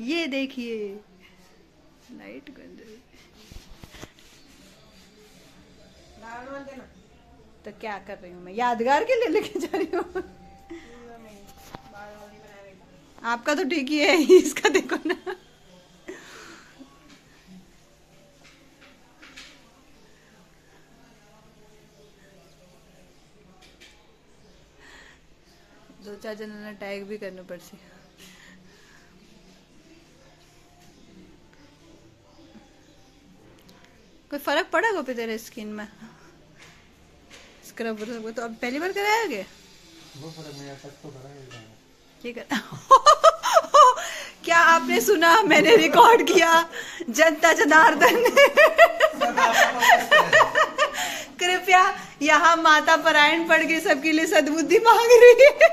ये देखिए लाइट गंज रही। तो क्या कर रही हूँ मैं, यादगार के लिए लेके जा रही हूँ। आपका तो ठीक ही है, इसका देखो ना। दो चार जनों ने टैग भी करने पड़से। कोई फर्क पड़ा गोपी तेरे स्किन में? स्क्रब तो अब पहली बार कराया गया? वो फर्क नहीं आता तो कराया। क्या कर क्या आपने सुना? मैंने रिकॉर्ड किया। जनता जनार्दन कृपया यहाँ माता पारायण पढ़ के सबके लिए सद्बुद्धि मांग रही है।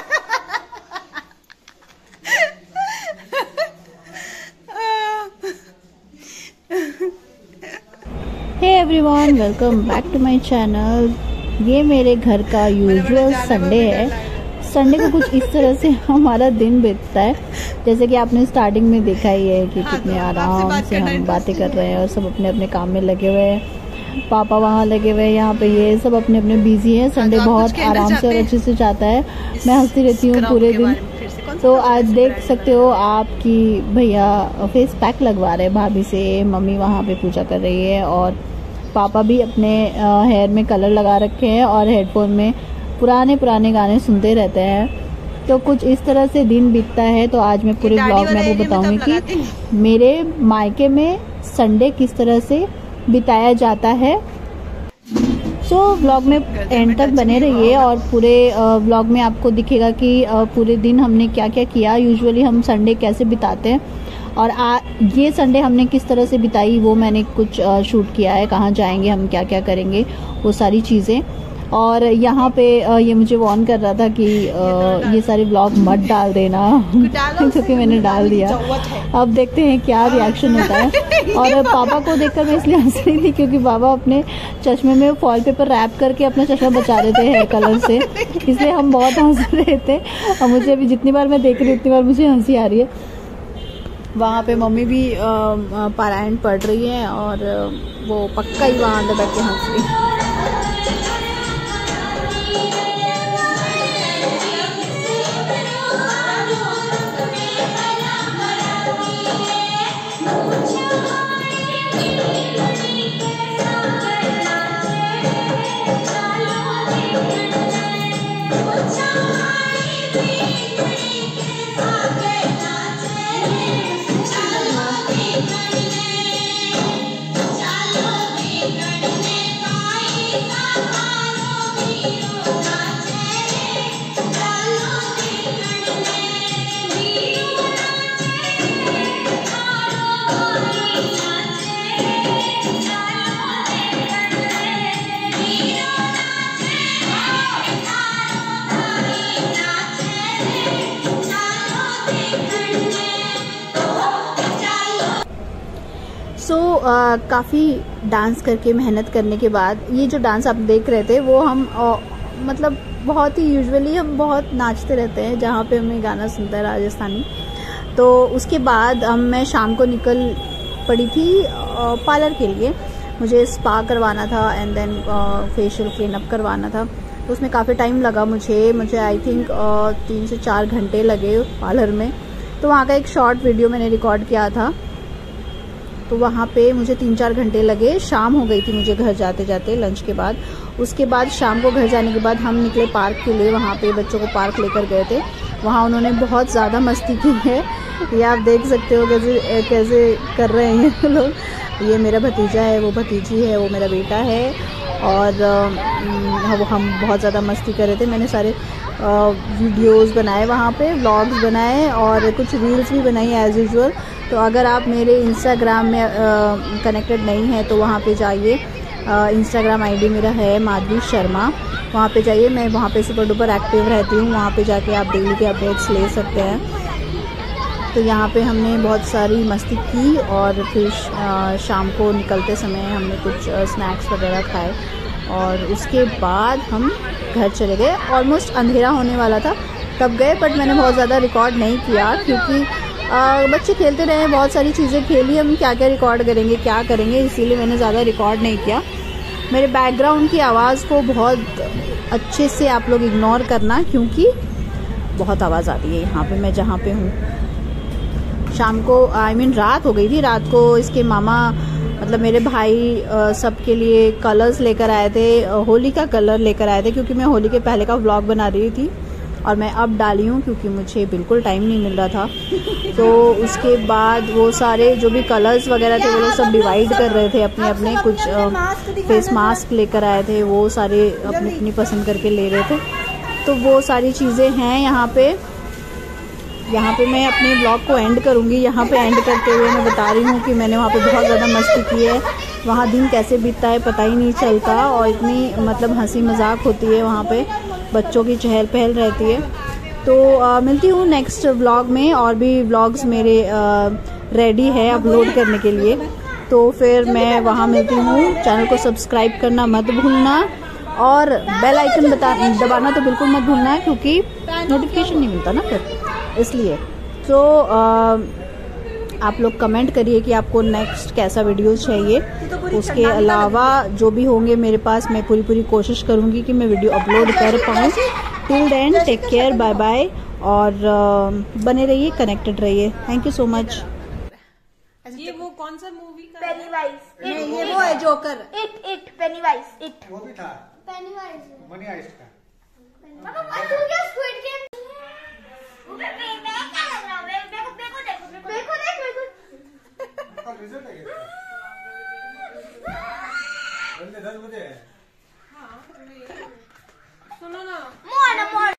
Hey everyone, welcome back to my channel. ये मेरे घर का यूजुअल संडे है। संडे को कुछ इस तरह से हमारा दिन बीतता है। जैसे कि आपने स्टार्टिंग में देखा ही है कि कितने आराम से हम बातें कर रहे हैं और सब अपने अपने काम में लगे हुए हैं। पापा वहाँ लगे हुए हैं, यहाँ पे ये सब अपने अपने बिजी हैं। संडे बहुत आराम से और अच्छे से जाता है। मैं हंसती रहती हूँ पूरे दिन। तो आज देख सकते हो आपकी भैया फेस पैक लगवा रहे हैं भाभी से, मम्मी वहाँ पे पूजा कर रही है और पापा भी अपने हेयर में कलर लगा रखे हैं और हेडफोन में पुराने पुराने गाने सुनते रहते हैं। तो कुछ इस तरह से दिन बीतता है। तो आज मैं पूरे ब्लॉग में आपको बताऊंगी कि मेरे मायके में संडे किस तरह से बिताया जाता है। सो व्लॉग में एंड तक बने रहिए और पूरे व्लॉग में आपको दिखेगा कि पूरे दिन हमने क्या क्या किया। यूजुअली हम संडे कैसे बिताते हैं और ये संडे हमने किस तरह से बिताई वो मैंने कुछ शूट किया है। कहाँ जाएंगे हम, क्या क्या करेंगे, वो सारी चीज़ें। और यहाँ पे ये मुझे वार्न कर रहा था कि ये सारे व्लॉग मत डाल देना, क्योंकि मैंने डाल दिया। अब देखते हैं क्या रिएक्शन होता है। और पापा को देखकर मैं इसलिए हंस रही थी क्योंकि पापा अपने चश्मे में फॉल पेपर रैप करके अपना चश्मा बचा रहे थे हेयर कलर से, इसलिए हम बहुत हंस रहे थे। और मुझे अभी जितनी बार मैं देख रही हूँ उतनी बार मुझे हंसी आ रही है। वहाँ पे मम्मी भी पारायण पढ़ रही है और वो पक्का ही वहाँ अंदर बैठ के हंस रही है। काफ़ी डांस करके मेहनत करने के बाद ये जो डांस आप देख रहे थे वो हम मतलब बहुत ही यूजुअली हम बहुत नाचते रहते हैं जहाँ पे हमें गाना सुनता है राजस्थानी। तो उसके बाद मैं शाम को निकल पड़ी थी पार्लर के लिए। मुझे स्पा करवाना था and then facial clean up करवाना था। तो उसमें काफ़ी टाइम लगा मुझे आई थिंक 3 से 4 घंटे लगे पार्लर में। तो वहाँ का एक शॉर्ट वीडियो मैंने रिकॉर्ड किया था। तो वहाँ पे मुझे 3-4 घंटे लगे। शाम हो गई थी मुझे घर जाते जाते लंच के बाद। उसके बाद शाम को घर जाने के बाद हम निकले पार्क के लिए। वहाँ पे बच्चों को पार्क लेकर गए थे। वहाँ उन्होंने बहुत ज़्यादा मस्ती की है। ये आप देख सकते हो कैसे कर रहे हैं लोग। ये मेरा भतीजा है, वो भतीजी है, वो मेरा बेटा है। और हम बहुत ज़्यादा मस्ती कर रहे थे। मैंने सारे वीडियोस बनाए, वहाँ पे व्लॉग्स बनाए और कुछ रील्स भी बनाई एज़ यूजुअल। तो अगर आप मेरे इंस्टाग्राम में कनेक्टेड नहीं है तो वहाँ पे जाइए। इंस्टाग्राम आईडी मेरा है माधवी शर्मा। वहाँ पे जाइए, मैं वहाँ पे सुपर डुपर एक्टिव रहती हूँ। वहाँ पे जाके आप डेली के अपडेट्स ले सकते हैं। तो यहाँ पे हमने बहुत सारी मस्ती की और फिर शाम को निकलते समय हमने कुछ स्नैक्स वगैरह खाए और उसके बाद हम घर चले गए। ऑलमोस्ट अंधेरा होने वाला था तब गए, बट मैंने बहुत ज़्यादा रिकॉर्ड नहीं किया क्योंकि बच्चे खेलते रहे, बहुत सारी चीज़ें खेली, हम क्या क्या रिकॉर्ड करेंगे क्या करेंगे, इसीलिए मैंने ज़्यादा रिकॉर्ड नहीं किया। मेरे बैकग्राउंड की आवाज़ को बहुत अच्छे से आप लोग इग्नोर करना, क्योंकि बहुत आवाज़ आती है यहाँ पे मैं जहाँ पे हूँ। शाम को रात हो गई थी, रात को इसके मामा मतलब मेरे भाई सबके लिए कलर्स लेकर आए थे, होली का कलर लेकर आए थे, क्योंकि मैं होली के पहले का व्लॉग बना रही थी और मैं अब डाली हूँ क्योंकि मुझे बिल्कुल टाइम नहीं मिल रहा था। तो उसके बाद वो सारे जो भी कलर्स वगैरह थे वो लोग सब डिवाइड कर रहे थे अपने अपने, कुछ फेस मास्क लेकर आए थे, वो सारे अपनी अपनी पसंद करके ले रहे थे। तो वो सारी चीज़ें हैं यहाँ पे मैं अपने ब्लॉग को एंड करूँगी। यहाँ पे एंड करते हुए मैं बता रही हूँ कि मैंने वहाँ पे बहुत ज़्यादा मस्ती की है, वहाँ दिन कैसे बीतता है पता ही नहीं चलता, और इतनी मतलब हंसी मजाक होती है वहाँ पे, बच्चों की चहल पहल रहती है। तो मिलती हूँ नेक्स्ट व्लॉग में, और भी व्लॉग्स मेरे रेडी है अपलोड करने के लिए, तो फिर मैं वहाँ मिलती हूँ। चैनल को सब्सक्राइब करना मत भूलना और बेल आइकन दबाना तो बिल्कुल मत भूलना है, क्योंकि नोटिफिकेशन नहीं मिलता ना फिर, इसलिए। तो आप लोग कमेंट करिए कि आपको नेक्स्ट कैसा वीडियो चाहिए। उसके अलावा जो भी होंगे मेरे पास, मैं पूरी कोशिश करूँगी कि मैं वीडियो अपलोड कर पाऊँ। Till then take care, bye bye, और बने रहिए, कनेक्टेड रहिए। Thank you so much. ये वो कौन सा मूवी का? पेनीवाइज। नहीं, ये वो है जोकर। It penny-wise. इट वो भी था पेनीवाइज। मनी आइस्ट का। पापा तू क्या स्क्विड गेम? मैं क्या लग रहा हूँ? देखो कल रिजल्ट है क्या? बंदे 10 बजे है। सुनो ना। मोर